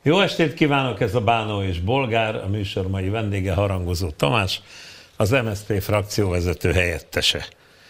Jó estét kívánok, ez a Bánó és Bolgár, a műsor mai vendége Harangozó Tamás, az MSZP frakcióvezető helyettese.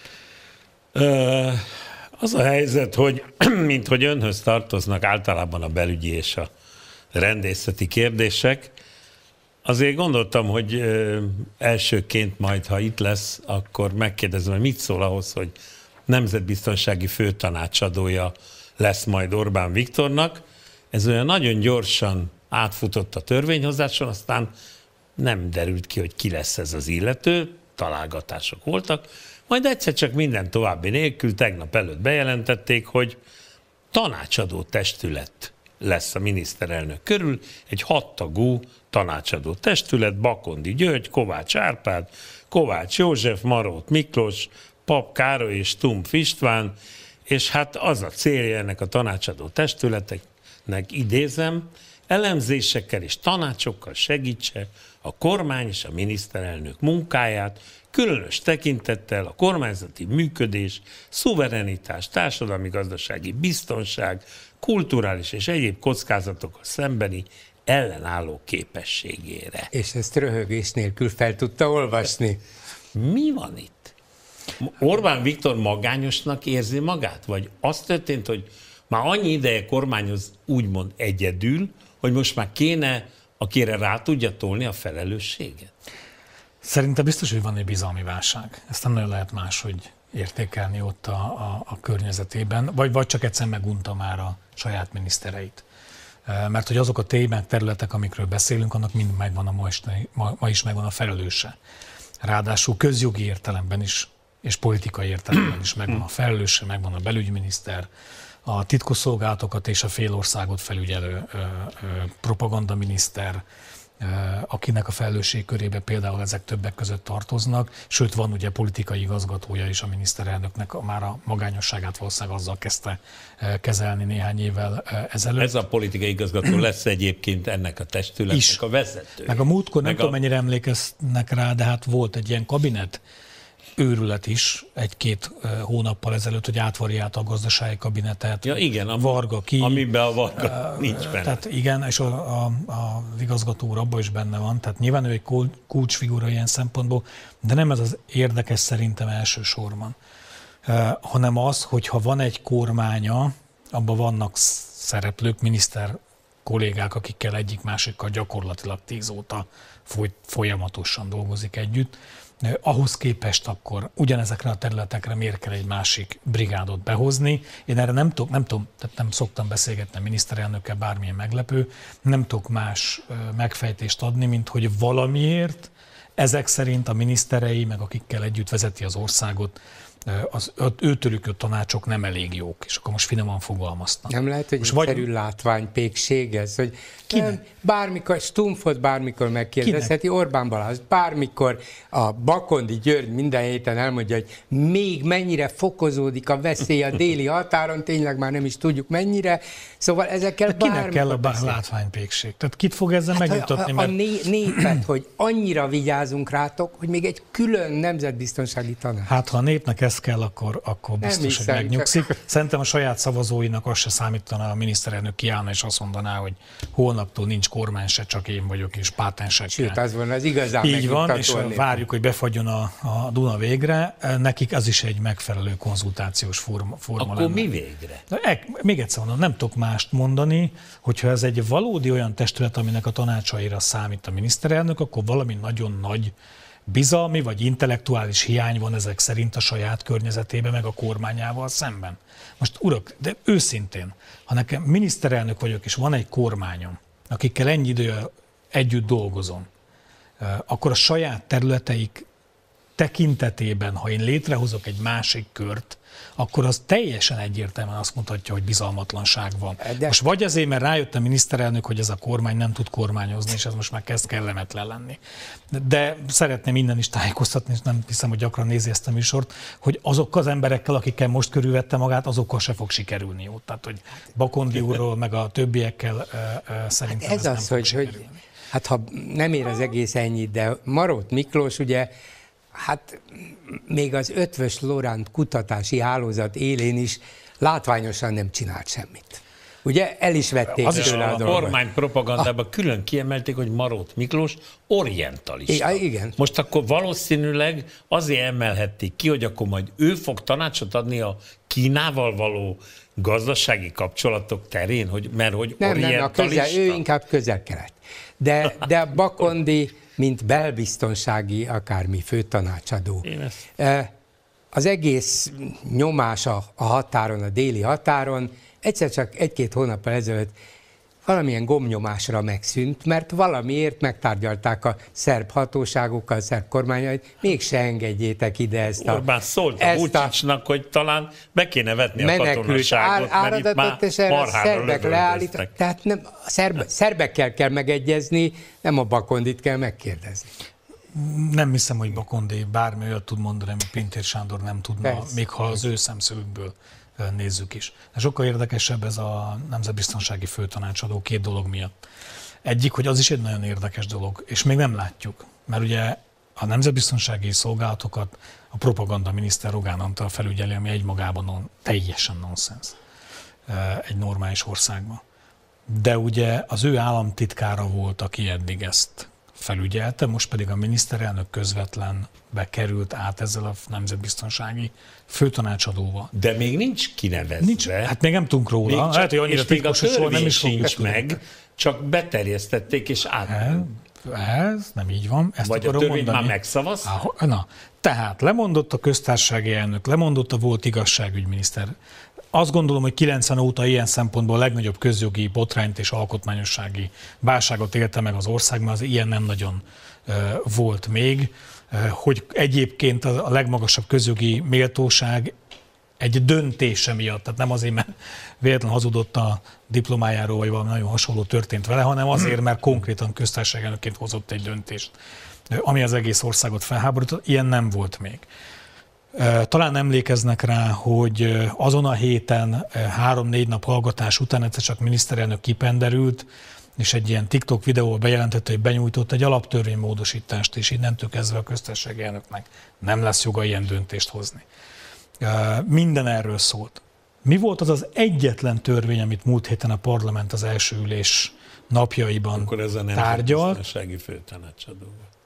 Az a helyzet, hogy minthogy önhöz tartoznak általában a belügyi és a rendészeti kérdések, azért gondoltam, hogy elsőként majd, ha itt lesz, akkor megkérdezem, hogy mit szól ahhoz, hogy nemzetbiztonsági főtanácsadója lesz majd Orbán Viktornak. Ez olyan nagyon gyorsan átfutott a törvényhozáson, aztán nem derült ki, hogy ki lesz ez az illető, találgatások voltak, majd egyszer csak minden további nélkül tegnap előtt bejelentették, hogy tanácsadó testület lesz a miniszterelnök körül, egy 6 tagú tanácsadó testület, Bakondi György, Kovács Árpád, Kovács József, Marót Miklós, Pap Károly és Stumpf István, és hát az a célja ennek a tanácsadó testületeknek, idézem, elemzésekkel és tanácsokkal segítse a kormány és a miniszterelnök munkáját, különös tekintettel a kormányzati működés, szuverenitás, társadalmi-gazdasági biztonság, kulturális és egyéb kockázatokkal szembeni ellenálló képességére. És ezt röhögés nélkül fel tudta olvasni. Mi van itt? Orbán Viktor magányosnak érzi magát? Vagy az történt, hogy már annyi ideje kormányoz úgymond egyedül, hogy most már kéne, akire rá tudja tolni a felelősséget? Szerintem biztos, hogy van egy bizalmi válság. Ezt nem nagyon lehet máshogy értékelni ott a környezetében, vagy csak egyszer megunta már a saját minisztereit. Mert hogy azok a témák, területek, amikről beszélünk, annak mind megvan ma is megvan a felelőse. Ráadásul közjogi értelemben is, és politikai értelemben is megvan a felelőse, megvan a belügyminiszter, a titkosszolgálatokat és a félországot felügyelő propagandaminiszter, akinek a felelősség körébe például ezek többek között tartoznak, sőt van ugye politikai igazgatója is a miniszterelnöknek, már a magányosságát valószínűleg azzal kezdte kezelni néhány évvel ezelőtt. Ez a politikai igazgató lesz egyébként ennek a testületnek a vezetője. Meg a múltkor, nem tudom mennyire emlékeznek rá, de hát volt egy ilyen kabinet őrület is 1-2 hónappal ezelőtt, hogy átvariálta a gazdasági kabinetet. Ja igen, Varga ki. Amiben a Varga nincs benne. Tehát igen, és az igazgató úr abban is benne van, tehát nyilván ő egy kulcsfigura ilyen szempontból, de nem ez az érdekes szerintem elsősorban, hanem az, hogyha van egy kormánya, abban vannak szereplők, miniszter kollégák, akikkel egyik-másikkal gyakorlatilag 10 óta folyamatosan dolgozik együtt, ahhoz képest akkor ugyanezekre a területekre miért kell egy másik brigádot behozni. Én erre nem szoktam beszélgetni a miniszterelnökkel, bármilyen meglepő, nem tudok más megfejtést adni, mint hogy valamiért ezek szerint a miniszterei, meg akikkel együtt vezeti az országot, az őtőlük a tanácsok nem elég jók, és akkor most finoman fogalmaztam. Nem lehet, hogy egyszerű látványpékség ez, hogy nem, bármikor, Stumpfot bármikor megkérdezheti, Orbán Balázs bármikor, a Bakondi György minden héten elmondja, hogy még mennyire fokozódik a veszély a déli határon, tényleg már nem is tudjuk mennyire, szóval ezekkel kinek kell a látványpékség? Tehát kit fog ezzel megnyugtatni? A népet, hogy annyira vigyázunk rátok, hogy még egy külön nemzetbiztonsági tanács. Hát ha a népnek ez kell, akkor biztos, hogy megnyugszik. Szerintem a saját szavazóinak az se számítana, a miniszterelnök kiállna és azt mondaná, hogy holnaptól nincs kormány se, csak én vagyok, és pátensekkel. Sőt, az van, az igazán így van, és várjuk, hogy befagyjon a Duna végre. Nekik az is egy megfelelő konzultációs forma Akkor lenne. mi végre? Még egyszer mondom, nem tudok mást mondani, hogyha ez egy valódi olyan testület, aminek a tanácsaira számít a miniszterelnök, akkor valami nagyon nagy bizalmi vagy intellektuális hiány van ezek szerint a saját környezetében, meg a kormányával szemben. Most urak, de őszintén, ha nekem miniszterelnök vagyok, és van egy kormányom, akikkel ennyi idő együtt dolgozom, akkor a saját területeik tekintetében, ha én létrehozok egy másik kört, akkor az teljesen egyértelműen azt mutatja, hogy bizalmatlanság van. De... Most vagy azért, mert rájött a miniszterelnök, hogy ez a kormány nem tud kormányozni, és ez most már kezd kellemetlen lenni. De szeretném innen is tájékoztatni, és nem hiszem, hogy gyakran nézi ezt a műsort, hogy azokkal az emberekkel, akikkel most körülvette magát, azokkal se fog sikerülni jó. Tehát, hogy Bakondi úrról, meg a többiekkel szerintem ez nem az, fog sikerülni. Hát ha nem ér az egész ennyit, de Marót Miklós ugye, hát még az Eötvös Loránd kutatási hálózat élén is látványosan nem csinált semmit. Ugye el is vették Az is tőle a kormány propagandában külön kiemelték, hogy Marót Miklós orientalista. Igen. Most akkor valószínűleg azért emelhették ki, hogy akkor majd ő fog tanácsot adni a Kínával való gazdasági kapcsolatok terén, mert hogy orientalista. Ő inkább közel-kelet. De a Bakondi, mint belbiztonsági akármi főtanácsadó, az egész nyomás a határon, a déli határon egyszer csak 1-2 hónappal ezelőtt valamilyen gombnyomásra megszűnt, mert valamiért megtárgyalták a szerb hatóságokkal, a szerb kormányait, mégse engedjétek ide ezt a... Orbán szólt a Vučićnak, hogy talán be kéne vetni a katonaságot, mert itt már marhára lövöldöztek. Tehát nem, szerbekkel kell megegyezni, nem a Bakondit kell megkérdezni. Nem hiszem, hogy Bakondi bármi olyat tud mondani, amit Pintér Sándor nem tudna, persze, még ha az ő szemszögükből nézzük is. De sokkal érdekesebb ez a nemzetbiztonsági főtanácsadó 2 dolog miatt. Egyik, hogy az is egy nagyon érdekes dolog, és még nem látjuk, mert ugye a nemzetbiztonsági szolgálatokat a propaganda miniszter Rogán Antal felügyeli, ami egymagában teljesen nonsens egy normális országban. De ugye az ő államtitkára volt, aki eddig ezt felügyelte, most pedig a miniszterelnök közvetlen bekerült át ezzel a nemzetbiztonsági főtanácsadóval. De még nincs kinevezve. Nincs, hát még nem tudunk róla. Lehet, hogy annyira titkos, hogy soha nem is fogjuk meg, csak beterjesztették és át. Ez nem így van. Ezt vagy a törvényt már megszavazta? Na, tehát lemondott a köztársasági elnök, lemondott a volt igazságügyminiszter. Azt gondolom, hogy 90 óta ilyen szempontból a legnagyobb közjogi botrányt és alkotmányossági válságot élte meg az ország, mert az ilyen nem nagyon volt még, hogy egyébként a legmagasabb közjogi méltóság egy döntése miatt, tehát nem azért, mert véletlenül hazudott a diplomájáról, vagy valami nagyon hasonló történt vele, hanem azért, mert konkrétan köztársasági elnökként hozott egy döntést, ami az egész országot felháborított. Ilyen nem volt még. Talán emlékeznek rá, hogy azon a héten 3-4 nap hallgatás után egyszer csak miniszterelnök kipenderült, és egy ilyen TikTok videóval bejelentette, hogy benyújtott egy alaptörvénymódosítást, és innentől kezdve a köztársasági elnöknek nem lesz joga ilyen döntést hozni. Minden erről szólt. Mi volt az az egyetlen törvény, amit múlt héten a parlament az első ülés napjaiban akkor ez a tárgyalt? Nemzetbiztonsági főtanácsadó.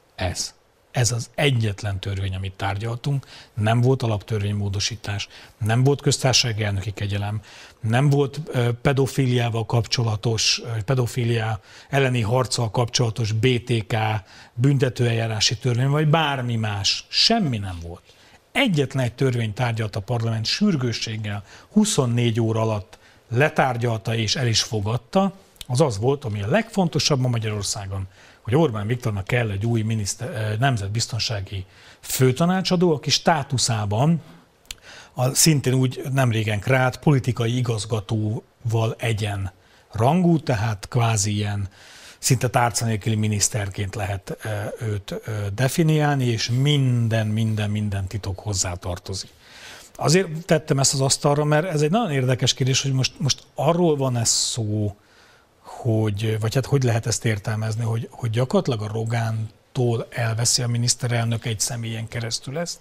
Ez az egyetlen törvény, amit tárgyaltunk, nem volt alaptörvénymódosítás, nem volt köztársasági elnöki kegyelem, nem volt pedofíliával kapcsolatos, pedofília elleni harccal kapcsolatos BTK, büntetőeljárási törvény, vagy bármi más. Semmi nem volt. Egyetlen egy törvény tárgyalt a parlament sürgősséggel, 24 óra alatt letárgyalta és el is fogadta, az volt, ami a legfontosabb ma Magyarországon, hogy Orbán Viktornak kell egy új nemzetbiztonsági főtanácsadó, aki státuszában szintén úgy nemrégen kreált politikai igazgatóval egyen rangú, tehát kvázi ilyen szinte tárca nélküli miniszterként lehet őt definiálni, és minden titok hozzátartozik. Azért tettem ezt az asztalra, mert ez egy nagyon érdekes kérdés, hogy most arról van ez szó, vagy hát hogy lehet ezt értelmezni, hogy gyakorlatilag a Rogántól elveszi a miniszterelnök egy személyen keresztül ezt,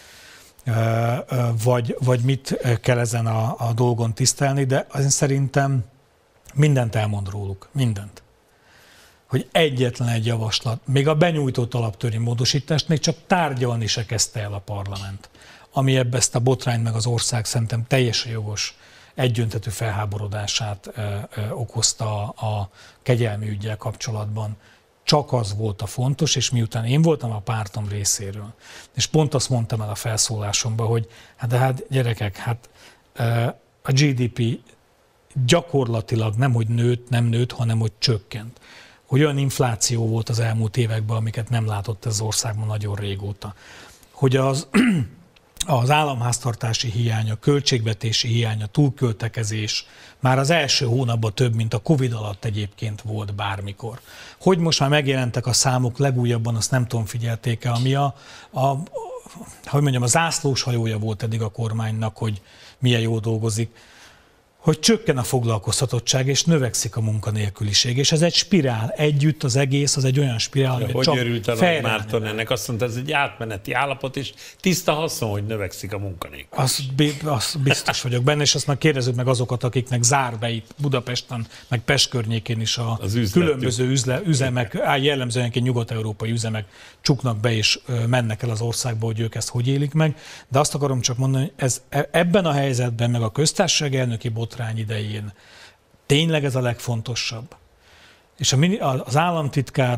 vagy mit kell ezen a dolgon tisztelni, de azért szerintem mindent elmond róluk, mindent. Hogy egyetlen egy javaslat, még a benyújtott alaptörvénymódosítást még csak tárgyalni se kezdte el a parlament, ami ebbe ezt a botrányt meg az ország szerintem teljesen jogos egyöntetű felháborodását okozta a kegyelmi üggyel kapcsolatban. Csak az volt a fontos, és miután én voltam a pártom részéről, és pont azt mondtam el a felszólásomban, hogy hát gyerekek, a GDP gyakorlatilag nem, hogy nem nőtt, hanem hogy csökkent. Hogy olyan infláció volt az elmúlt években, amiket nem látott ez az országban nagyon régóta. Hogy az államháztartási hiánya, költségvetési hiánya, túlköltekezés már az első hónapban több, mint a Covid alatt egyébként volt bármikor. Hogy most már megjelentek a számok legújabban, azt nem tudom, figyelték-e, ami a zászlós hajója volt eddig a kormánynak, hogy milyen jól dolgozik. hogy csökken a foglalkoztatottság, és növekszik a munkanélküliség. És ez egy spirál. Együtt az egész, az egy olyan spirál, hogy hogy csak örült a Nagy Márton ennek? Azt mondta, ez egy átmeneti állapot, és tiszta haszon, hogy növekszik a munkanélküliség. Azt biztos vagyok benne, és azt már kérdezzük meg azokat, akiknek zár be itt Budapesten, meg Pest környékén is a különböző üzemek, jellemzően nyugat-európai üzemek csuknak be, és mennek el az országba, hogy ők ezt hogy élik meg. De azt akarom csak mondani, hogy ebben a helyzetben, meg a köztársaság elnöki botrány idején tényleg ez a legfontosabb. És az államtitkár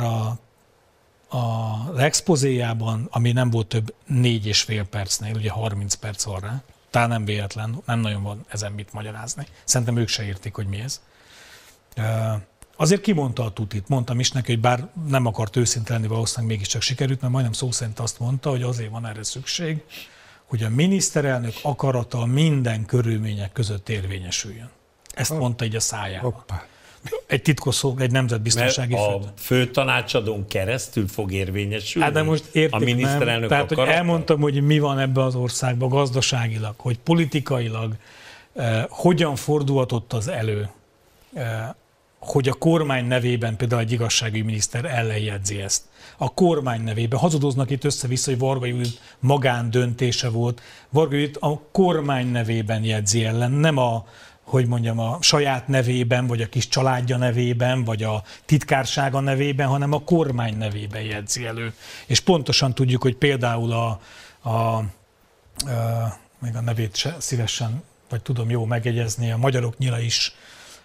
az expozéjában, ami nem volt több 4,5 percnél, ugye 30 perc van rá, talán nem véletlen, nem nagyon van ezen mit magyarázni. Szerintem ők se értik, hogy mi ez. Azért kimondta a tutit, mondtam is neki, hogy bár nem akart őszinte lenni, valószínűleg mégiscsak sikerült, mert majdnem szó szerint azt mondta, hogy azért van erre szükség, hogy a miniszterelnök akarata minden körülmények között érvényesüljön. Ezt mondta így a szájában. Egy titkosszolgálat, egy nemzetbiztonsági a főtanácsadón keresztül fog érvényesülni? Hát de most értik, a miniszterelnök tehát, hogy elmondtam, hogy mi van ebben az országban gazdaságilag, hogy politikailag hogyan fordulhatott az elő, hogy a kormány nevében például egy igazságügyi miniszter ellenjegyzi ezt. A kormány nevében. Hazudoznak itt össze-vissza, hogy Varga Judit magándöntése volt. Varga Judit a kormány nevében jegyzi ellen, nem a saját nevében, vagy a kis családja nevében, vagy a titkársága nevében, hanem a kormány nevében jegyzi elő. És pontosan tudjuk, hogy például még a nevét se szívesen, vagy tudom jó megjegyezni, a Magyarok Nyila is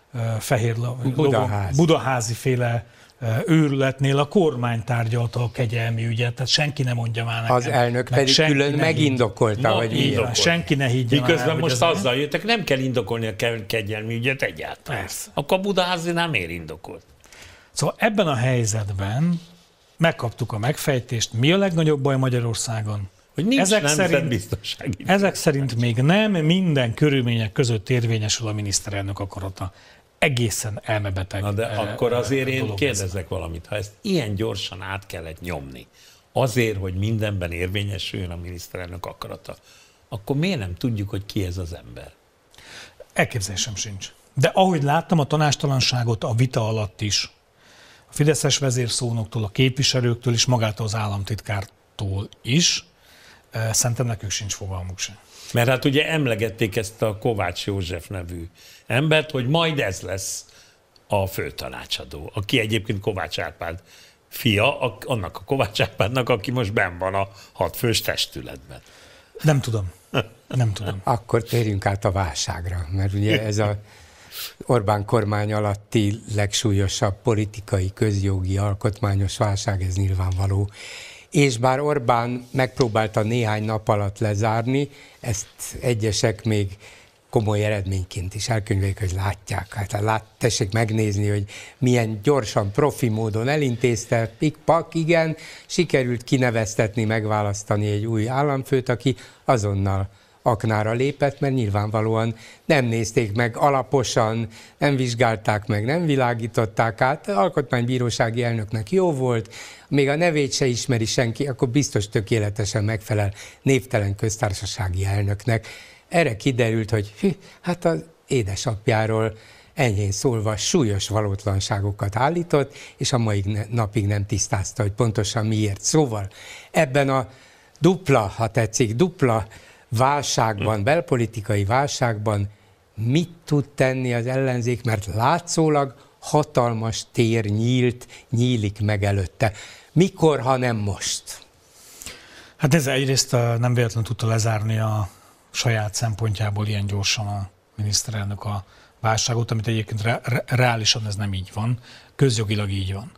Budaházi féle őrületnél a kormány tárgyalta a kegyelmi ügyet, tehát senki ne mondja már nekem. Az elnök pedig külön megindokolta, hogy miért. Senki ne higgye már. Miközben most azzal jöttek, nem kell indokolni a kegyelmi ügyet egyáltalán. Persze. Akkor a Budaházinál miért indokolt? Szóval ebben a helyzetben megkaptuk a megfejtést, mi a legnagyobb baj Magyarországon? Hogy nincs nemzetbiztonsági. Ezek szerint még nem minden körülmények között érvényesül a miniszterelnök akarata. Egészen elmebeteg. Na de akkor azért én kérdezek valamit, ha ezt ilyen gyorsan át kellett nyomni, azért, hogy mindenben érvényesüljön a miniszterelnök akarata, akkor miért nem tudjuk, hogy ki ez az ember? Elképzelésem sincs. De ahogy láttam a tanástalanságot a vita alatt is, a fideszes vezérszónoktól, a képviselőktől és magától az államtitkártól is, szerintem nekünk sincs fogalmuk sem. Mert hát ugye emlegették ezt a Kovács József nevű embert, hogy majd ez lesz a főtanácsadó, aki egyébként Kovács Árpád fia, annak a Kovács Árpádnak, aki most benn van a 6 fős testületben. Nem tudom. Nem tudom. Akkor térjünk át a válságra, mert ugye ez a Orbán kormány alatti legsúlyosabb politikai, közjogi, alkotmányos válság, ez nyilvánvaló. És bár Orbán megpróbálta néhány nap alatt lezárni, ezt egyesek még komoly eredményként is elkönyvelik, hogy látják. Hát tessék megnézni, hogy milyen gyorsan, profi módon elintézte, pikpak, igen, sikerült kineveztetni, megválasztani egy új államfőt, aki azonnal aknára lépett, mert nyilvánvalóan nem nézték meg alaposan, nem vizsgálták meg, nem világították át. Alkotmánybírósági elnöknek jó volt, még a nevét se ismeri senki, akkor biztos tökéletesen megfelel névtelen köztársasági elnöknek. Erre kiderült, hogy hát az édesapjáról enyhén szólva súlyos valótlanságokat állított, és a mai napig nem tisztázta, hogy pontosan miért. Szóval ebben a dupla válságban, belpolitikai válságban mit tud tenni az ellenzék, mert látszólag hatalmas tér nyílik meg előtte. Mikor, ha nem most? Hát ez egyrészt nem véletlenül tudta lezárni a saját szempontjából ilyen gyorsan a miniszterelnök a válságot, amit egyébként reálisan ez nem így van, közjogilag így van.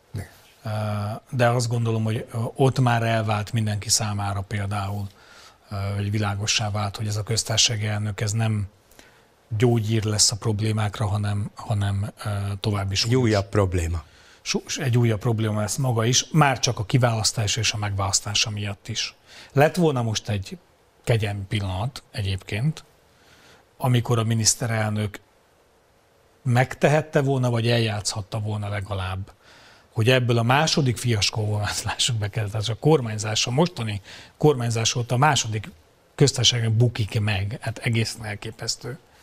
De azt gondolom, hogy ott már elvált mindenki számára például, hogy világossá vált, hogy ez a köztársasági elnök, ez nem gyógyír lesz a problémákra, hanem további súlyos. Egy újabb probléma. Egy újabb probléma lesz maga is, már csak a kiválasztása és a megválasztása miatt is. Lett volna most egy kegyelmi pillanat egyébként, amikor a miniszterelnök megtehette volna, vagy eljátszhatta volna legalább, hogy ebből a második fiaskóval, lássuk be, tehát a kormányzás, a mostani kormányzás óta a második köztársaság bukik meg, hát egészen elképesztő.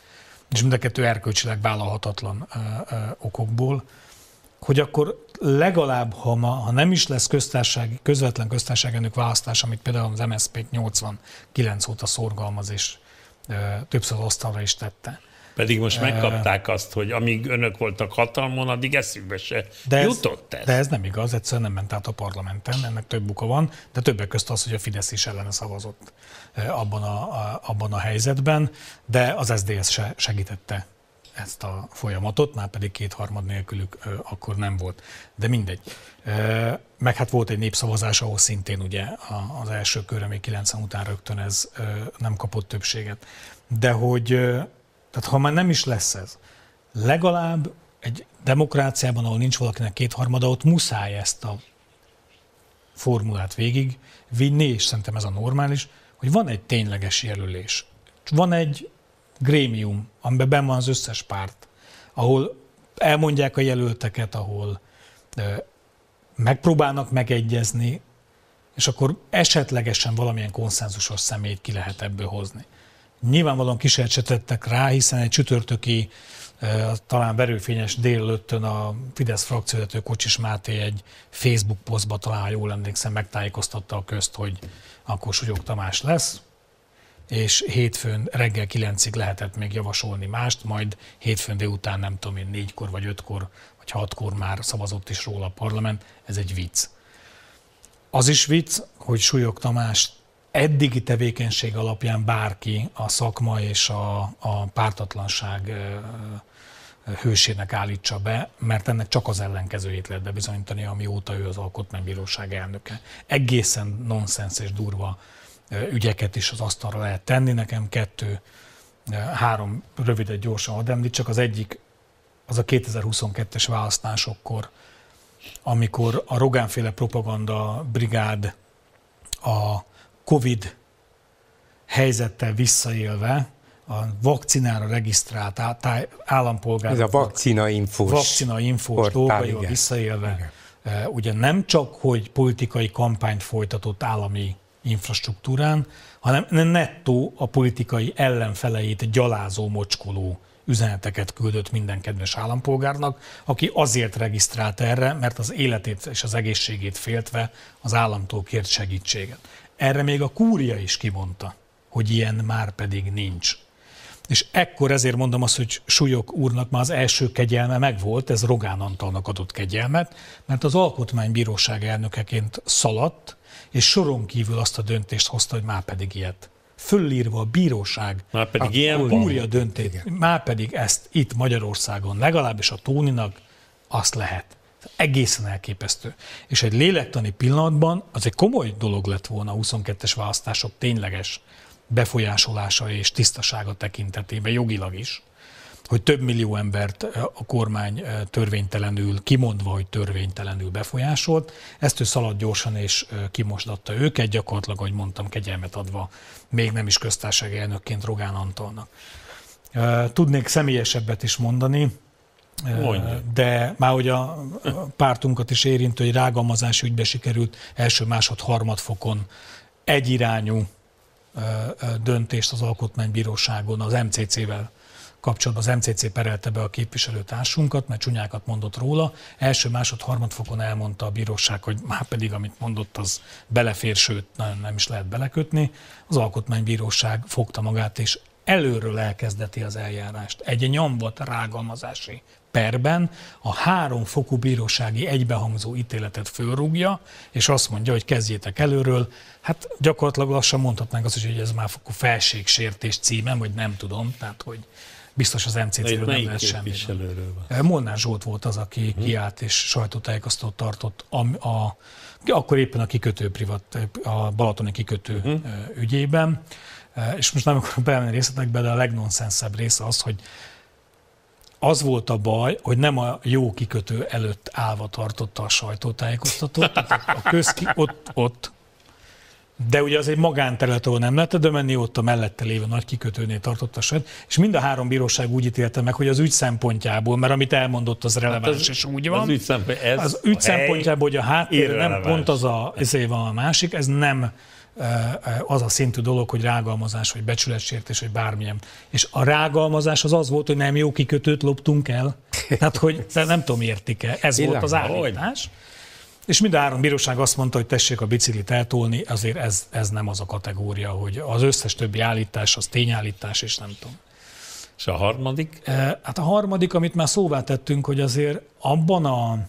és mind a kettő erkölcsileg vállalhatatlan okokból, hogy akkor legalább, ha nem is lesz közvetlen köztársasági elnök választás, amit például az MSZP 89 óta szorgalmaz, és többször asztalra is tette. Pedig most megkapták azt, hogy amíg önök voltak hatalmon, addig eszükbe se jutott ez. De ez nem igaz, egyszerűen nem ment át a parlamenten, ennek több oka van, de többek közt az, hogy a Fidesz is ellene szavazott abban a helyzetben, de az SZDSZ se segítette ezt a folyamatot, már pedig kétharmad nélkülük akkor nem volt. De mindegy. Meg hát volt egy népszavazás, ahol szintén ugye az első körre még 90 után rögtön ez nem kapott többséget. De hogy, tehát ha már nem is lesz ez, legalább egy demokráciában, ahol nincs valakinek kétharmada, ott muszáj ezt a formulát végig vinni, és szerintem ez a normális, hogy van egy tényleges jelölés. Van egy grémium, amiben benn van az összes párt, ahol elmondják a jelölteket, ahol megpróbálnak megegyezni, és akkor esetlegesen valamilyen konszenzusos személyt ki lehet ebből hozni. Nyilvánvalóan kísérlettek rá, hiszen egy csütörtöki, talán verőfényes délelőttön a Fidesz frakcióvezető Kocsis Máté egy Facebook posztba, talán ha jól emlékszem, megtájékoztatta a közt, hogy akkor Sugyog Tamás lesz, és hétfőn reggel 9-ig lehetett még javasolni mást, majd hétfőn délután nem tudom én 4-kor vagy 5-kor vagy 6-kor már szavazott is róla a parlament. Ez egy vicc. Az is vicc, hogy Sugyog Tamás eddigi tevékenység alapján bárki a szakma és a pártatlanság hősének állítsa be, mert ennek csak az ellenkezőjét lehet bebizonyítani, amióta ő az Alkotmánybíróság elnöke. Egészen nonsens és durva ügyeket is az asztalra lehet tenni. Nekem 3 rövidet gyorsan hadd említsek. Az egyik az a 2022-es választásokkor, amikor a Rogán-féle propaganda brigád a Covid helyzettel visszaélve a vakcinára regisztrált állampolgárok. Ez a vakcinainfós dolgaival visszaélve. Igen. Ugye nem csak, hogy politikai kampányt folytatott állami infrastruktúrán, hanem nettó a politikai ellenfeleit gyalázó, mocskoló üzeneteket küldött minden kedves állampolgárnak, aki azért regisztrált erre, mert az életét és az egészségét féltve az államtól kért segítséget. Erre még a kúria is kimondta, hogy ilyen már pedig nincs. És ekkor ezért mondom azt, hogy Sugyog úrnak már az első kegyelme megvolt, ez Rogán Antalnak adott kegyelmet, mert az Alkotmánybíróság elnökeként szaladt, és soron kívül azt a döntést hozta, hogy már pedig ilyet. Fölírva a bíróság, már pedig ilyen a kúria döntést, már pedig ezt itt Magyarországon, legalábbis a Tóninak azt lehet. Egészen elképesztő. És egy lélektani pillanatban az egy komoly dolog lett volna a 22-es választások tényleges befolyásolása és tisztasága tekintetében, jogilag is, hogy több millió embert a kormány törvénytelenül, kimondva, hogy törvénytelenül befolyásolt. Ezt ő szaladt gyorsan és kimosdatta őket, gyakorlatilag, ahogy mondtam, kegyelmet adva, még nem is köztársasági elnökként Rogán Antalnak. Tudnék személyesebbet is mondani, de már hogy a pártunkat is érintő, hogy rágalmazási ügybe sikerült első, másod, harmadfokon egyirányú döntést az Alkotmánybíróságon az MCC-vel kapcsolatban. Az MCC perelte be a képviselőtársunkat, mert csúnyákat mondott róla. Első, másod, harmadfokon elmondta a bíróság, hogy már pedig amit mondott, az belefér, sőt, nem is lehet belekötni. Az Alkotmánybíróság fogta magát, és előről elkezdeti az eljárást. Egy nyomvat rágalmazási perben a 3 fokú bírósági egybehangzó ítéletet fölrúgja, és azt mondja, hogy kezdjétek előről. Hát gyakorlatilag lassan mondhatnánk azt, hogy ez már fokú felségsértés címem, vagy nem tudom, tehát hogy biztos az MCC-ről nem lehet semmi. Molnár Zsolt volt az, aki kiállt és sajtótájékoztatót tartott, akkor éppen a balatoni kikötő ügyében. És most nem akarok belemenni részletekbe, de a legnonsenszebb része az, hogy az volt a baj, hogy nem a jó kikötő előtt állva tartotta a sajtótájékoztatót, ott, de ugye az egy magánterület, ahol nem lehetett menni, ott a mellette lévő nagy kikötőnél tartotta a sajtó, és mind a 3 bíróság úgy ítélte meg, hogy az ügy szempontjából, mert amit elmondott, az releváns, és úgy van. Az ügy szempontjából, hogy a háttér nem pont az a másik, ez nem az a szintű dolog, hogy rágalmazás, vagy becsületsértés, vagy bármilyen. És a rágalmazás az volt, hogy nem jó kikötőt loptunk el. Tehát, hogy nem tudom, értik-e. Ez volt az állítás. És mind a 3 bíróság azt mondta, hogy tessék a biciklit eltolni, azért ez nem az a kategória, hogy az összes többi állítás, az tényállítás, és nem tudom. És a harmadik? Hát a harmadik, amit már szóvá tettünk, hogy azért abban a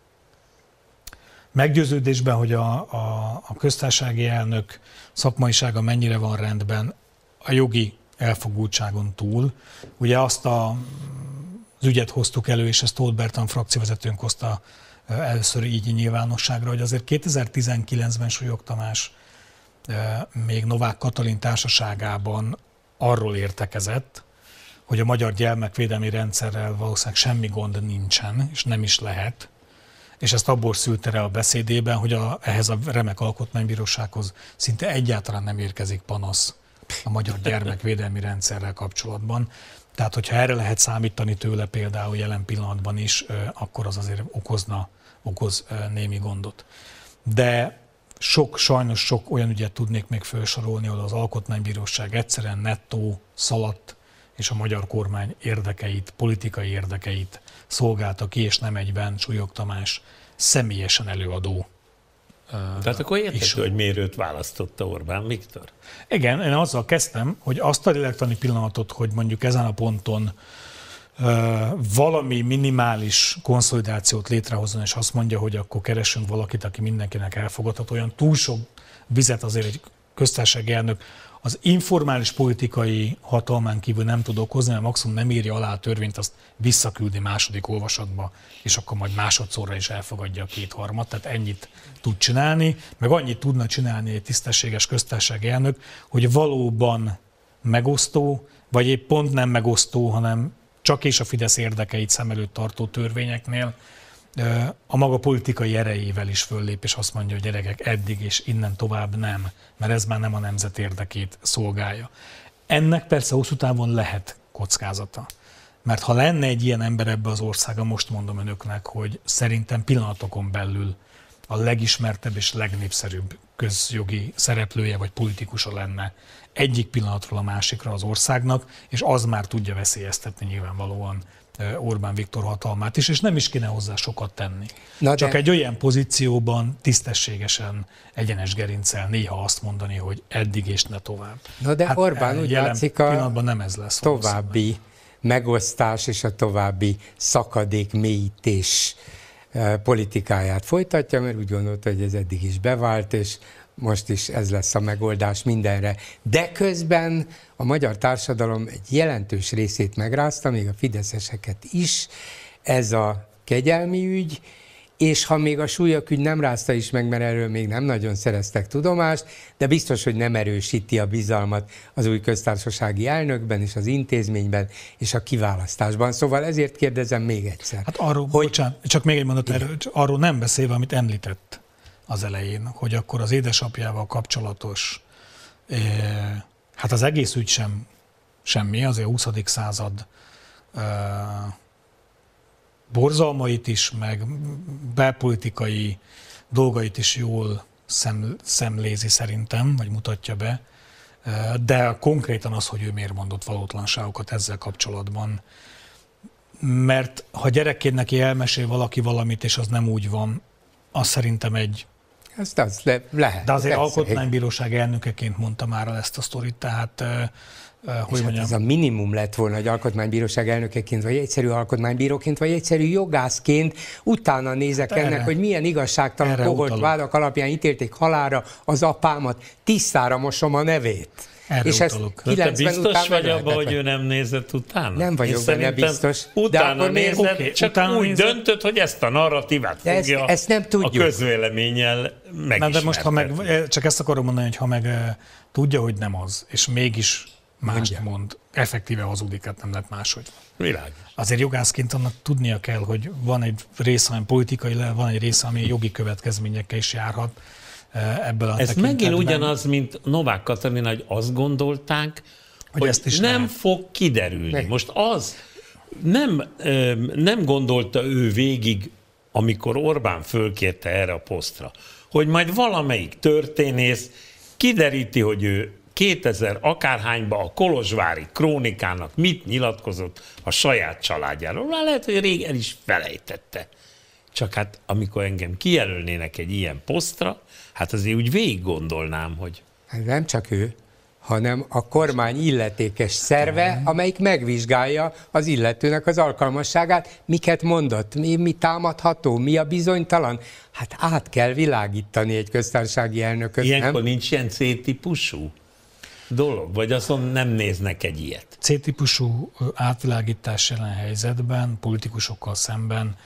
meggyőződésben, hogy a köztársasági elnök szakmaisága mennyire van rendben a jogi elfogultságon túl. Ugye azt az ügyet hoztuk elő, és ezt Tóth Bertalan frakcióvezetőnk hozta először így nyilvánosságra, hogy azért 2019-ben Súlyog Tamás még Novák Katalin társaságában arról értekezett, hogy a magyar gyermekvédelmi rendszerrel valószínűleg semmi gond nincsen, és nem is lehet, és ezt abból szülte rá a beszédében, hogy ehhez a remek alkotmánybírósághoz szinte egyáltalán nem érkezik panasz a magyar gyermekvédelmi rendszerrel kapcsolatban. Tehát, hogyha erre lehet számítani tőle például jelen pillanatban is, akkor az azért okoz némi gondot. De sajnos sok olyan ügyet tudnék még felsorolni, ahol az alkotmánybíróság egyszerűen nettó szaladt, és a magyar kormány érdekeit, politikai érdekeit szolgálta ki, és nem egyben Súlyog Tamás személyesen előadó. Tehát akkor érthető, hogy miért őt választotta Orbán Viktor? Igen, én azzal kezdtem, hogy azt a lélektani pillanatot, hogy mondjuk ezen a ponton valami minimális konszolidációt létrehozzon, és azt mondja, hogy akkor keresünk valakit, aki mindenkinek elfogadható, olyan túl sok vizet azért egy köztársasági elnök az informális politikai hatalmán kívül nem tud okozni, mert maximum nem írja alá a törvényt, azt visszaküldi második olvasatba, és akkor majd másodszorra is elfogadja a 2/3, tehát ennyit tud csinálni, meg annyit tudna csinálni egy tisztességes köztársasági elnök, hogy valóban megosztó, vagy épp pont nem megosztó, hanem csak és a Fidesz érdekeit szem előtt tartó törvényeknél a maga politikai erejével is föllép, és azt mondja, hogy gyerekek, eddig és innen tovább nem, mert ez már nem a nemzet érdekét szolgálja. Ennek persze hosszú távon lehet kockázata. Mert ha lenne egy ilyen ember ebbe az országban, most mondom önöknek, hogy szerintem pillanatokon belül a legismertebb és legnépszerűbb közjogi szereplője vagy politikusa lenne egyik pillanatról a másikra az országnak, és az már tudja veszélyeztetni nyilvánvalóan Orbán Viktor hatalmát is, és nem is kéne hozzá sokat tenni. Csak egy olyan pozícióban tisztességesen, egyenes gerinccel néha azt mondani, hogy eddig és ne tovább. De Orbán úgy látszik a nem ez lesz további megosztás és a további szakadék mélyítés politikáját folytatja, mert úgy gondolta, hogy ez eddig is bevált, és most is ez lesz a megoldás mindenre. De közben a magyar társadalom egy jelentős részét megrázta, még a fideszeseket is, ez a kegyelmi ügy, és ha még a súlyok ügy nem rázta is meg, mert erről még nem nagyon szereztek tudomást, de biztos, hogy nem erősíti a bizalmat az új köztársasági elnökben és az intézményben és a kiválasztásban. Szóval ezért kérdezem még egyszer. Hát arról, bocsánat, csak még egy mondat erről, arról nem beszélve, amit említett az elején, hogy akkor az édesapjával kapcsolatos, hát az egész ügy semmi, azért a 20. század borzalmait is, meg belpolitikai dolgait is jól szemlézi szerintem, vagy mutatja be, de konkrétan az, hogy ő miért mondott valótlanságokat ezzel kapcsolatban. Mert ha gyerekként neki elmesél valaki valamit, és az nem úgy van, az szerintem egy... Ez lehet. De azért alkotmánybíróság elnökeként mondta már ezt a sztorit, tehát... hogy hát ez a minimum lett volna, hogy alkotmánybíróság elnökeként, vagy egyszerű alkotmánybíróként, vagy egyszerű jogászként utána nézek hát ennek, hogy milyen igazságtalan koholt vádak alapján ítélték halálra az apámat, tisztára mosom a nevét. Erre és ezt 90 biztos vagy abban, hogy ő nem nézett utána? Nem vagyok benne biztos. Utána nézett, csak utána úgy döntött, hogy ezt a narratívát fogja ezt nem tudjuk. A közvéleménnyel megismertetni. De most, csak ezt akarom mondani, hogy ha meg tudja, hogy nem az, és mégis mást mond, effektíve hazudik, hát nem lett máshogy. Világos. Azért jogászként annak tudnia kell, hogy van egy része, ami politikai, van egy része, ami jogi következményekkel is járhat. Ebből a ez megint ugyanaz, mint Novák Katalin, hogy azt gondolták, hogy ezt is nem fog kiderülni. Most az nem gondolta ő végig, amikor Orbán fölkérte erre a posztra, hogy majd valamelyik történész kideríti, hogy ő 2000 akárhányban a kolozsvári krónikának mit nyilatkozott a saját családjáról. Már lehet, hogy rég el is felejtette. Csak hát amikor engem kijelölnének egy ilyen posztra, hát azért úgy végig gondolnám, hogy... Nem csak ő, hanem a kormány illetékes szerve, amelyik megvizsgálja az illetőnek az alkalmasságát, miket mondott, mi támadható, mi a bizonytalan. Hát át kell világítani egy köztársasági elnököt, ilyenkor nem? nincs ilyen C-típusú dolog, vagy azon nem néznek egy ilyet? C-típusú átvilágítás jelen helyzetben, politikusokkal szemben,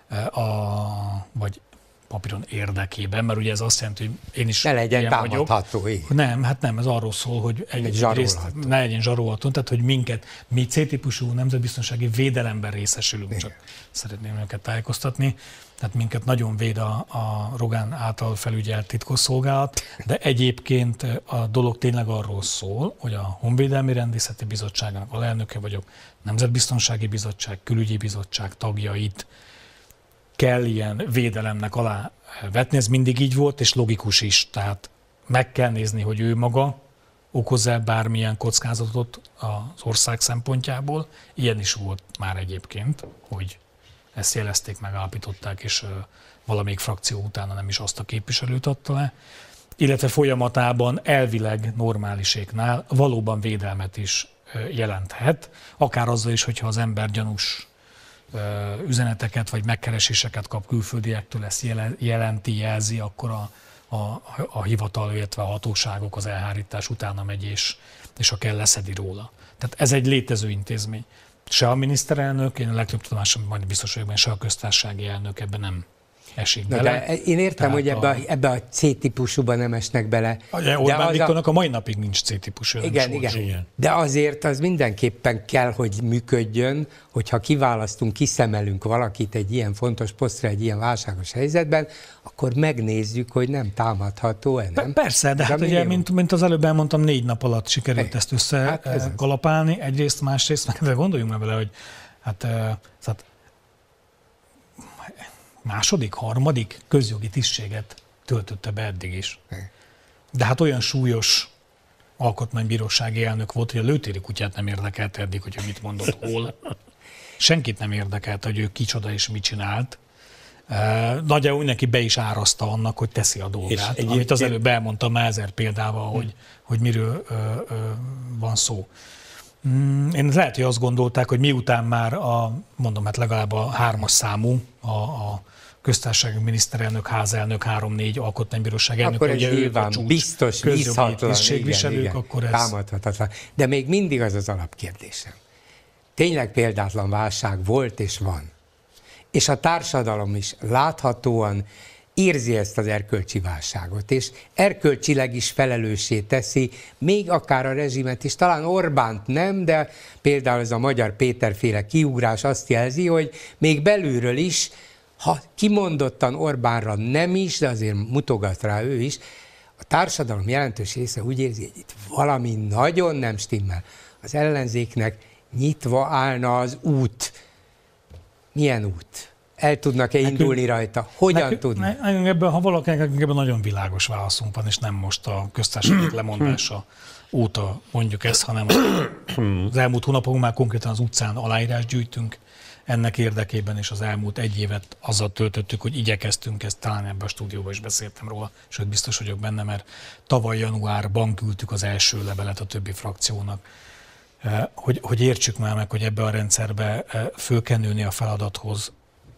vagy papíron érdekében, mert ugye ez azt jelenti, hogy én is ne legyen ilyen támadható. vagyok. Nem, hát nem, ez arról szól, hogy egyrészt ne legyen zsarolható, tehát hogy mi C-típusú nemzetbiztonsági védelemben részesülünk, igen. Csak szeretném őket tájékoztatni. Tehát minket nagyon véd a Rogán által felügyelt titkosszolgálat, de egyébként a dolog tényleg arról szól, hogy a Honvédelmi Rendészeti Bizottságnak alelnöke vagyok, Nemzetbiztonsági Bizottság, Külügyi Bizottság tagjait kell ilyen védelemnek alá vetni, ez mindig így volt, és logikus is, tehát meg kell nézni, hogy ő maga okoz-e bármilyen kockázatot az ország szempontjából. Ilyen is volt már egyébként, hogy ezt jelezték, megállapították, és valamelyik frakció utána nem is azt a képviselőt adta le, illetve folyamatában elvileg normáliséknál valóban védelmet is jelenthet, akár azzal is, hogyha az ember gyanús üzeneteket vagy megkereséseket kap külföldiektől, ezt jelzi, akkor a hivatal, illetve a hatóságok az elhárítás utána megy, és ha kell, leszedi róla. Tehát ez egy létező intézmény. Se a miniszterelnök, én a legtöbb tudomásom, majd biztos vagyok benne, se a köztársasági elnök ebben nem esik bele. De én értem, hogy ebbe a C-típusúban nem esnek bele. Orbán Viktornak a mai napig nincs C-típusú. Igen. De azért az mindenképpen kell, hogy működjön, hogyha kiválasztunk, kiszemelünk valakit egy ilyen fontos posztra, egy ilyen válságos helyzetben, akkor megnézzük, hogy nem támadható-e, nem? Persze, de hát ugye, mint az előbb elmondtam, 4 nap alatt sikerült ezt összekalapálni. Egyrészt, másrészt, meg gondoljunk már vele, hogy hát második, harmadik közjogi tisztséget töltötte be eddig is. De hát olyan súlyos alkotmánybírósági elnök volt, hogy a lőtéri kutyát nem érdekelte eddig, hogy mit mondott hol. Senkit nem érdekelte, hogy ő kicsoda és mit csinált. Nagyjából neki be is árazta annak, hogy teszi a dolgát. Amit az előbb elmondtam már 1000 példával, hogy miről van szó. Én lehet, hogy azt gondolták, hogy miután már legalább a 3-as számú, a köztársasági miniszterelnök, házelnök, 3-4 alkotmánybíróság elnök, akkor ugye ők a csúcs biztos, közjogi akkor ez... támadhatatlan. De még mindig az alapkérdésem. Tényleg példátlan válság volt és van. És a társadalom is láthatóan érzi ezt az erkölcsi válságot, és erkölcsileg is felelőssé teszi, még akár a rezsimet is, talán Orbánt nem, de például ez a Magyar Péter-féle kiugrás azt jelzi, hogy még belülről is, ha kimondottan Orbánra nem is, de azért mutogat rá ő is, a társadalom jelentős része úgy érzi, hogy itt valami nagyon nem stimmel. Az ellenzéknek nyitva állna az út. Milyen út? El tudnak-e indulni rajta? Hogyan tudnak? Ha valakinek ebben nagyon világos válaszunk van, és nem most a köztársaság lemondása óta mondjuk ezt, hanem az elmúlt hónapokban már konkrétan az utcán aláírás gyűjtünk ennek érdekében, és az elmúlt 1 évet azzal töltöttük, hogy igyekeztünk, ezt talán ebben a stúdióban is beszéltem róla, sőt biztos vagyok benne, mert tavaly januárban küldtük az első levelet a többi frakciónak, hogy értsük már meg, hogy ebbe a rendszerbe föl kell nőni a feladathoz,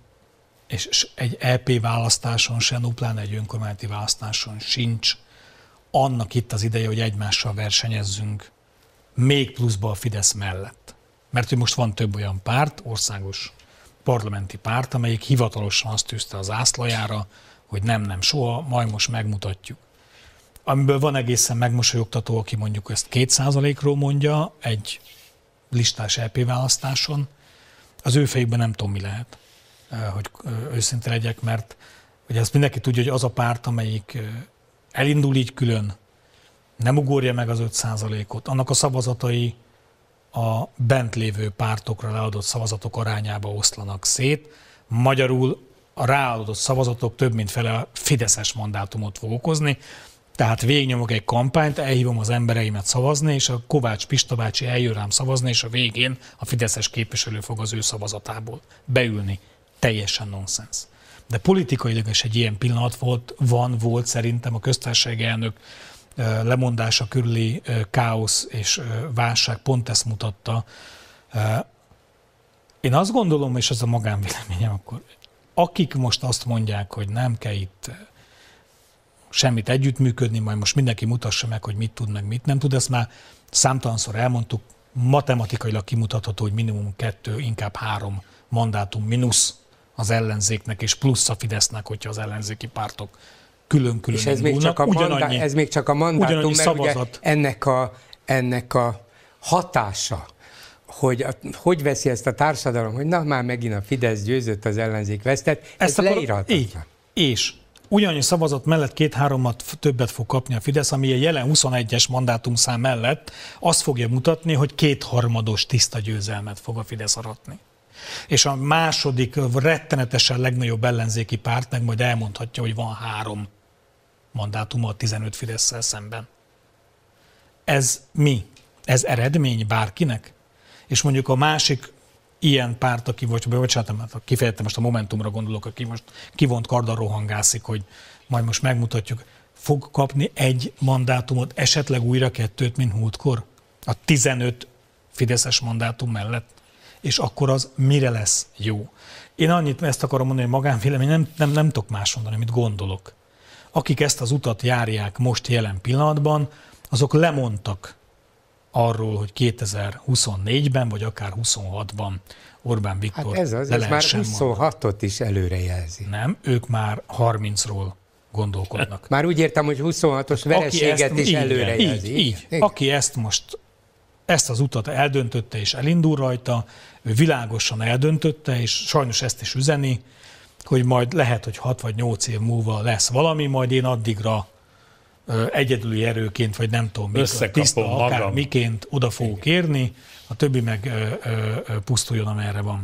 és egy EP választáson se, pláne egy önkormányzati választáson sincs annak itt az ideje, hogy egymással versenyezzünk, még pluszba a Fidesz mellett. Mert hogy most van több olyan párt, országos parlamenti párt, amelyik hivatalosan azt tűzte az zászlajára, hogy nem, soha, majd most megmutatjuk. Amiből van egészen megmosolyogtató, aki mondjuk ezt 2%-ról mondja egy listás EP választáson, az ő fejükben nem tudom, mi lehet, hogy őszinte legyek, mert ugye azt mindenki tudja, hogy az a párt, amelyik elindul így külön, nem ugorja meg az 5%-ot, annak a szavazatai a bent lévő pártokra leadott szavazatok arányába oszlanak szét. Magyarul a ráadott szavazatok több mint fele a fideszes mandátumot fog okozni. Tehát végignyomok egy kampányt, elhívom az embereimet szavazni, és a Kovács Pista bácsi eljön rám szavazni, és a végén a fideszes képviselő fog az ő szavazatából beülni. Teljesen nonsens. De politikailag is egy ilyen pillanat volt szerintem a köztársasági elnök lemondása körüli káosz és válság pont ezt mutatta. Én azt gondolom, és ez a magánvéleményem, akkor akik most azt mondják, hogy nem kell itt semmit együttműködni, majd most mindenki mutassa meg, hogy mit tud, meg mit nem tud, ezt már számtalanszor elmondtuk, matematikailag kimutatható, hogy minimum 2, inkább 3 mandátum mínusz az ellenzéknek, és plusz a Fidesznek, hogyha az ellenzéki pártok külön-külön és ez még csak a mandátum, mert ugye ennek a hatása, hogy veszi ezt a társadalom, hogy na már megint a Fidesz győzött, az ellenzék vesztett, ez leírhatatlan. És ugyanannyi szavazat mellett 2-3-at többet fog kapni a Fidesz, ami a jelen 21-es mandátumszám mellett azt fogja mutatni, hogy 2/3 tiszta győzelmet fog a Fidesz aratni. És a második rettenetesen legnagyobb ellenzéki párt meg majd elmondhatja, hogy van 3 mandátuma a 15 Fidesszel szemben. Ez mi? Ez eredmény bárkinek? És mondjuk a másik ilyen párt, aki, kifejezetten most a Momentumra gondolok, aki most kivont karddal rohangászik, hogy majd most megmutatjuk, fog kapni 1 mandátumot, esetleg újra 2-t, mint múltkor? A 15 fideszes mandátum mellett. És akkor az mire lesz jó? Én annyit ezt akarom mondani, hogy magánvélemény, nem tudok más mondani, amit gondolok. Akik ezt az utat járják most jelen pillanatban, azok lemondtak arról, hogy 2024-ben, vagy akár 26-ban Orbán Viktor ez már 26-ot is előrejelzi. Nem, ők már 30-ról gondolkodnak. Már úgy értem, hogy 26-os vereséget is előrejelzi. Így. Aki ezt az utat eldöntötte és elindul rajta, ő világosan eldöntötte, és sajnos ezt is üzeni, hogy majd lehet, hogy 6 vagy 8 év múlva lesz valami, majd én addigra egyedüli erőként, vagy nem tudom, tiszta akár miként oda fogok érni, a többi meg pusztuljon, amerre van.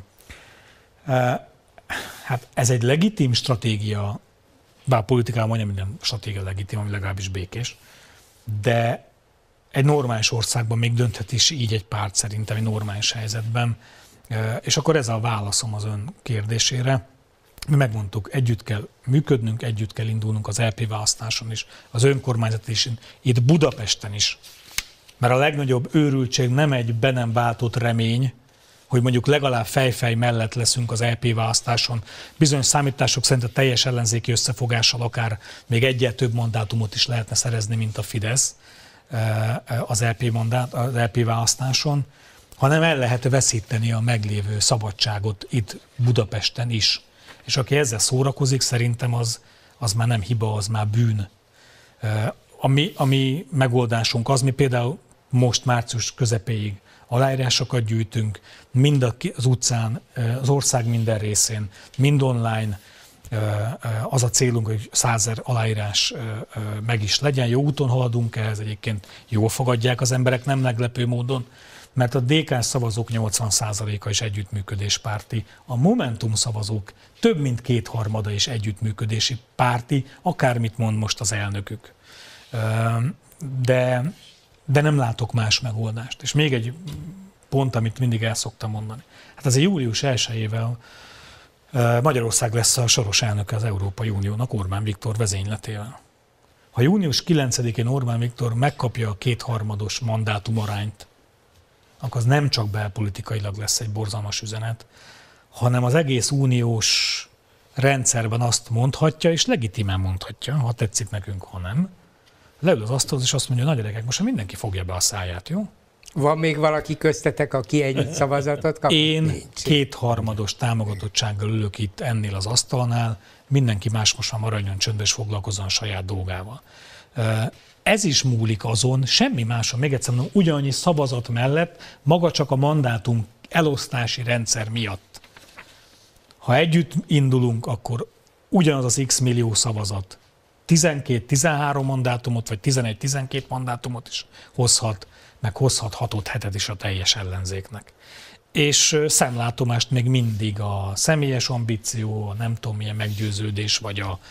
Hát ez egy legitim stratégia, bár politikában mondjam, minden stratégia legitim, ami legalábbis békés, de egy normális országban még dönthet is így egy párt szerintem, egy normális helyzetben. És akkor ez a válaszom az ön kérdésére. Mi megmondtuk, együtt kell működnünk, együtt kell indulnunk az LP választáson is, az önkormányzat is, itt Budapesten is. Mert a legnagyobb őrültség nem egy be nem váltott remény, hogy mondjuk legalább fejfej mellett leszünk az LP választáson. Bizonyos számítások szerint a teljes ellenzéki összefogással akár még egyel több mandátumot is lehetne szerezni, mint a Fidesz az LP választáson, hanem el lehet veszíteni a meglévő szabadságot itt Budapesten is. És aki ezzel szórakozik, szerintem az már nem hiba, az már bűn. A mi megoldásunk az, mi például most március közepéig aláírásokat gyűjtünk, mind az utcán, az ország minden részén, mind online. Az a célunk, hogy 100 000 aláírás meg is legyen. Jó úton haladunk ehhez, egyébként jól fogadják az emberek, nem meglepő módon, mert a DK szavazók 80%-a is együttműködéspárti, a Momentum szavazók több mint 2/3 is együttműködési párti, akármit mond most az elnökük. De nem látok más megoldást. És még egy pont, amit mindig el szoktam mondani. Hát azért július 1-ével Magyarország lesz a soros elnöke az Európai Uniónak Orbán Viktor vezényletével. Ha június 9-én Orbán Viktor megkapja a 2/3 mandátumarányt, akkor az nem csak belpolitikailag lesz egy borzalmas üzenet, hanem az egész uniós rendszerben azt mondhatja, és legitimen mondhatja, ha tetszik nekünk, ha nem, leül az asztalhoz, és azt mondja, nagy gyerekek, most mindenki fogja be a száját, jó? Van még valaki köztetek, aki egy szavazatot kap? Én 2/3 támogatottsággal ülök itt ennél az asztalnál, mindenki más most már maradjon csöndben és foglalkozzon a saját dolgával. Ez is múlik azon, semmi máson, még egyszer mondom, ugyanannyi szavazat mellett, maga csak a mandátum elosztási rendszer miatt. Ha együtt indulunk, akkor ugyanaz az x millió szavazat 12-13 mandátumot, vagy 11-12 mandátumot is hozhat, meg hozhat 6-7 is a teljes ellenzéknek. És szemlátomást még mindig a személyes ambíció, a nem tudom milyen meggyőződés, vagy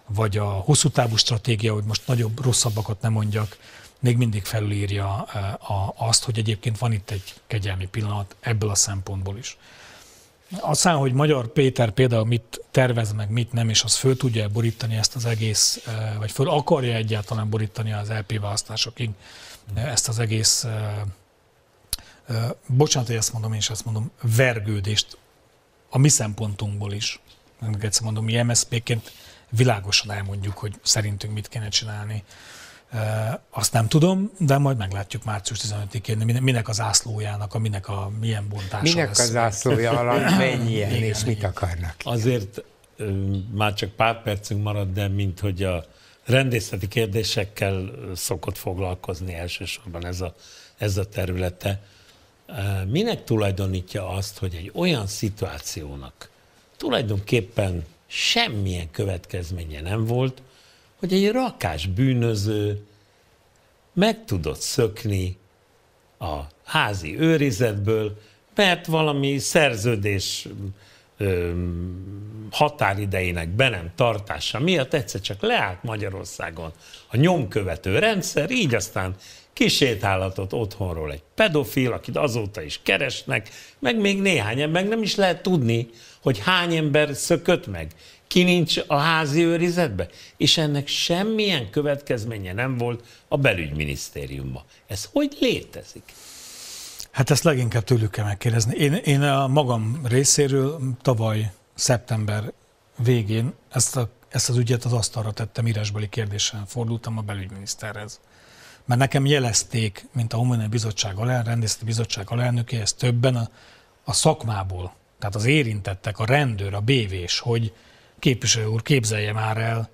vagy a hosszú távú stratégia, hogy most nagyobb, rosszabbakat nem mondjak, még mindig felülírja azt, hogy egyébként van itt egy kegyelmi pillanat ebből a szempontból is. Aztán, hogy Magyar Péter például mit tervez meg, mit nem, és az föl tudja borítani ezt az egész, vagy föl akarja egyáltalán borítani az LP választásokig ezt az egész, bocsánat, hogy ezt mondom, én is ezt mondom, vergődést a mi szempontunkból is. Egyszer mondom, mi MSZP-ként világosan elmondjuk, hogy szerintünk mit kéne csinálni. Azt nem tudom, de majd meglátjuk március 15-én, minek az zászlójának, milyen bontása minek lesz. A zászlója alatt mennyien igen, és mit akarnak. Azért már csak pár percünk marad, de mint hogy a rendészeti kérdésekkel szokott foglalkozni elsősorban ez a területe. Minek tulajdonítja azt, hogy egy olyan szituációnak tulajdonképpen semmilyen következménye nem volt, hogy egy rakás bűnöző meg tudott szökni a házi őrizetből, mert valami szerződés határidejének be nem tartása miatt egyszer csak leállt Magyarországon a nyomkövető rendszer, így aztán kisétálhatott otthonról egy pedofil, akit azóta is keresnek, meg még néhány ember, nem is lehet tudni, hogy hány ember szökött meg, ki nincs a házi őrizetbe, és ennek semmilyen következménye nem volt a belügyminisztériumban. Ez hogy létezik? Hát ezt leginkább tőlük kell megkérdezni. Én a magam részéről tavaly szeptember végén ezt az ügyet az asztalra tettem, írásbeli kérdéssel fordultam a belügyminiszterhez. Mert nekem jelezték, mint a Honvédelmi Bizottság rendészeti bizottság alelnökéhez többen a szakmából, tehát az érintettek, a rendőr, a BV-s, hogy képviselő úr, képzelje már el,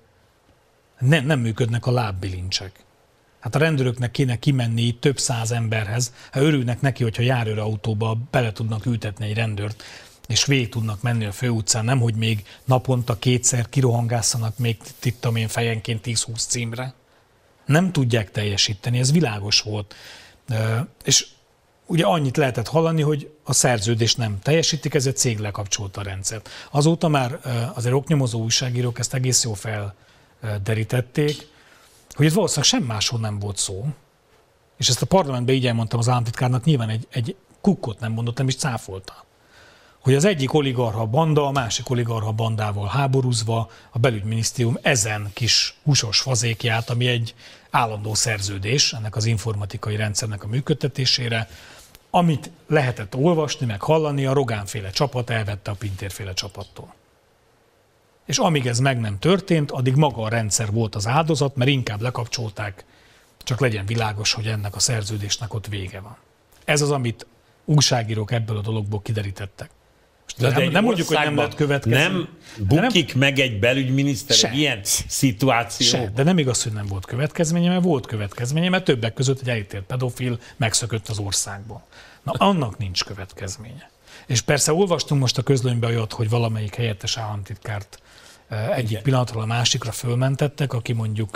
nem működnek a lábbilincsek. Hát a rendőröknek kéne kimenni több száz emberhez, ha örülnek neki, hogyha járőrautóba bele tudnak ültetni egy rendőrt, és végig tudnak menni a főutcán, nemhogy még naponta kétszer kirohangászanak még tudom én fejenként 10-20 címre. Nem tudják teljesíteni, ez világos volt. És ugye annyit lehetett hallani, hogy a szerződést nem teljesítik, ezért cég lekapcsolta a rendszert. Azóta már azért oknyomozó újságírók ezt egész jól felderítették, hogy itt valószínűleg sem máshol nem volt szó. És ezt a parlamentben így elmondtam az államtitkárnak, nyilván egy kukkot nem mondott, nem is cáfolta. Hogy az egyik oligarcha banda, a másik oligarcha bandával háborúzva a belügyminisztérium ezen kis húsos fazékját, ami egy állandó szerződés ennek az informatikai rendszernek a működtetésére, amit lehetett olvasni, meg hallani, a Rogán-féle csapat elvette a Pintér-féle csapattól. És amíg ez meg nem történt, addig maga a rendszer volt az áldozat, mert inkább lekapcsolták, csak legyen világos, hogy ennek a szerződésnek ott vége van. Ez az, amit újságírók ebből a dologból kiderítettek. Nem mondjuk, hogy nem lett következmény. Nem bukik meg egy belügyminiszter egy ilyen szituációban. De nem igaz, hogy nem volt következménye, mert volt következménye, mert többek között egy elítélt pedofil megszökött az országból. Na, annak nincs következménye. És persze olvastunk most a közlönybe olyat, hogy valamelyik helyettes államtitkárt egyik pillanatról a másikra fölmentettek, aki mondjuk,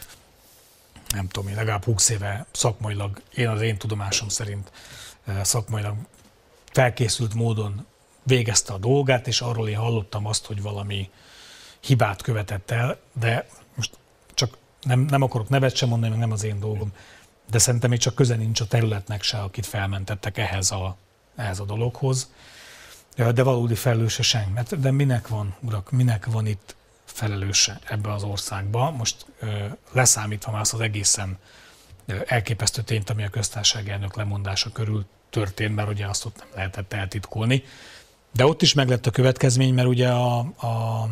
nem tudom én, legalább 20 éve szakmailag, az én tudomásom szerint szakmailag felkészült módon végezte a dolgát, és arról én hallottam azt, hogy valami hibát követett el, de most csak nem akarok nevet sem mondani, meg nem az én dolgom, de szerintem még csak köze nincs a területnek se, akit felmentettek ehhez a dologhoz. De valódi felelőse senki. De minek van, urak, minek van itt felelőse ebben az országban? Most leszámítva már azt az egészen elképesztő tényt, ami a köztársasági elnök lemondása körül történt, mert ugye azt ott nem lehetett eltitkolni. De ott is meglett a következmény, mert ugye a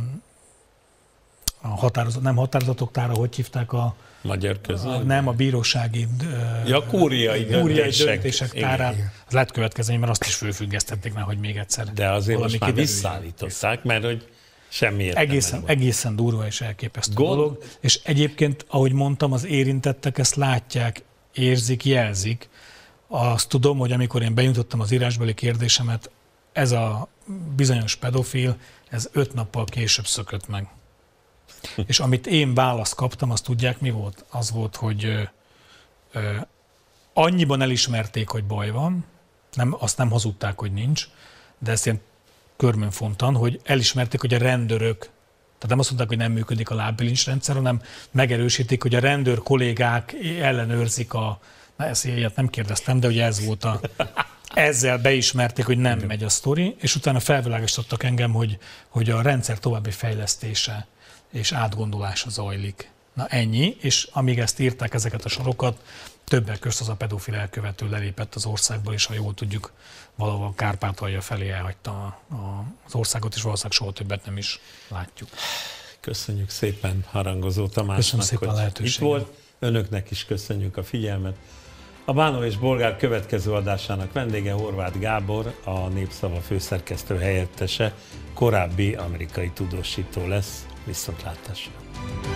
nem határozatok tára, hogy hívták a magyar közlöny? Nem, a bírósági kúriai döntések tárát. Az lett következmény, mert azt is fölfüggesztették már, hogy még egyszer. De azért most már visszaállították, mert hogy semmi értelme egészen durva és elképesztő dolog. És egyébként, ahogy mondtam, az érintettek ezt látják, érzik, jelzik. Azt tudom, hogy amikor én benyújtottam az írásbeli kérdésemet, ez a bizonyos pedofil, ez 5 nappal később szökött meg. És amit én választ kaptam, azt tudják, mi volt? Az volt, hogy annyiban elismerték, hogy baj van, azt nem hazudták, hogy nincs, de ezt ilyen körmönfontan, hogy elismerték, hogy a rendőrök, Tehát nem azt mondták, hogy nem működik a lábbilincsrendszer, hanem megerősítik, hogy a rendőr kollégák ellenőrzik ezt ilyet nem kérdeztem, de ugye ez volt ezzel beismerték, hogy nem megy a sztori, és utána felvilágosítottak engem, hogy a rendszer további fejlesztése és átgondolása zajlik. Na ennyi, és amíg ezt írták, ezeket a sorokat, többek közt az a pedofil elkövető lelépett az országból, és ha jól tudjuk, valahol Kárpátalja felé elhagyta az országot, és valószínűleg soha többet nem is látjuk. Köszönjük szépen Harangozó Tamásnak, hogy itt volt. Önöknek is köszönjük a figyelmet. A Bánó és Bolgár következő adásának vendége Horváth Gábor, a Népszava főszerkesztő helyettese, korábbi amerikai tudósító lesz. Viszontlátásra!